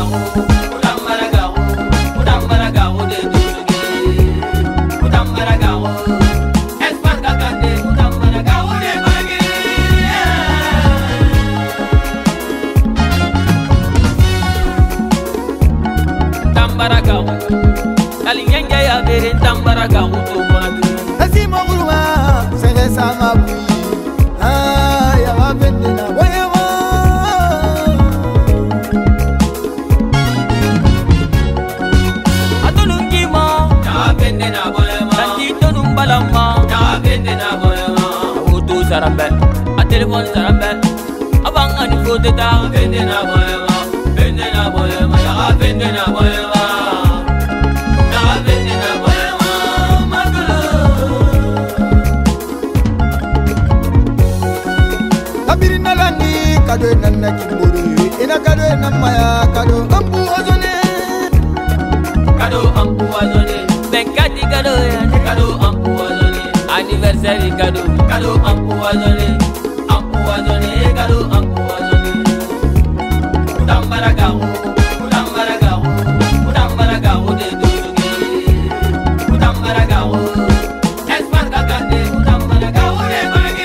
Alinyanga ya bere tambaraga uto bonatu. Asi moguruma sege sama bui. Ya wapende na boyama. Atulungima ya wapende na boyama. Tantito numbalama ya wapende na boyama. Utu sarambe, a telefone sarambe. Abanga ni fote ta wapende na boyama. Bende na boyama ya wapende na boyama. Kado nana kiburu, ina kado namaya kado ampu azone, kado ampu azone, benkati kado ya, kado ampu azone, anniversary kado, kado ampu azone, kado ampu azone. Udambaragahu, udambaragahu, udambaragahu de dusuge, udambaragahu, esparga kande, udambaragahu de bagi.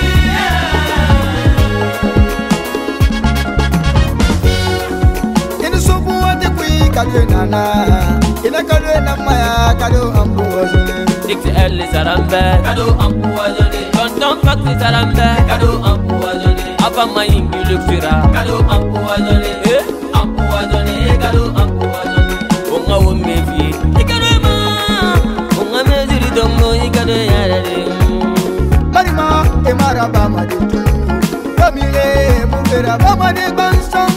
Kado nana, ina kado namaya kado ampu azone. Dixi Elli sarambe, kado ampu azone. Tonton Fakti sarambe, kado ampu azone. Aba mayingi luxira, kado ampu azone. Ampu azone, kado ampu azone. Onga womefi, ikado ema. Onga meziri dongo, ikado yarare. Marima emara bama de tu, kamile mungera bama de bansam.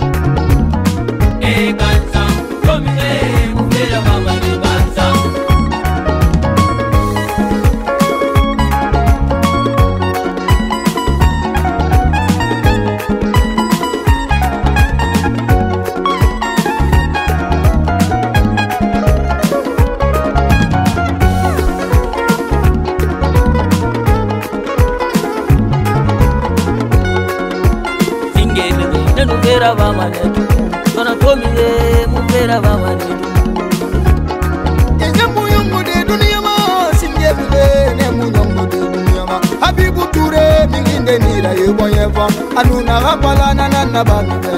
Bansam, kamile mungera bama de bansam. Muvera vamanetu, tona tomile muvera vamanetu. Enya muyungu de dunia ma, singe bile ne muyungu de dunia ma. Habibu Ture minginde nira yeboyeva, anuna rapala nanana bamibe,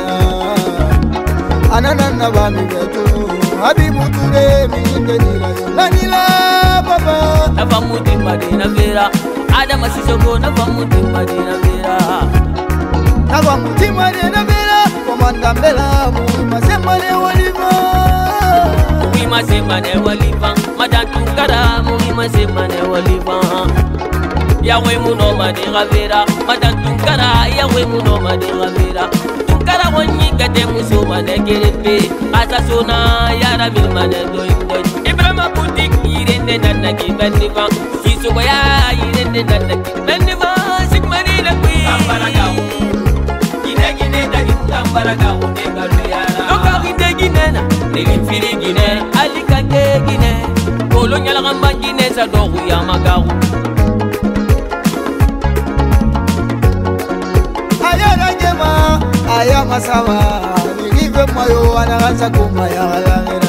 anana bamibe tu. Habibu Ture minginde nira lanila baba. Nava muti madina vera, Adama Sisoko nava muti madina vera. Nava muti madina vera. Komanda mbela muima semane waliva, muima semane waliva. Madantukara muima semane waliva. Yawe muno madira vera, madantukara yawe muno madira vera. Tukara wonyi kate muso mane kerepe, asasona yara bil mane doindoy. Ibrahima putik irende nana ki beniva, Sisoko ya irende nana ki beniva. Sigmani la kui. Tambaraga ude galuyara. Toka gine ginena, nilifiri gine, alikante gine. Kolonya la gamba gine sa dogu ya magaru. Ayara jema, ayama sawa. Nilive mayo anaganza kumaya.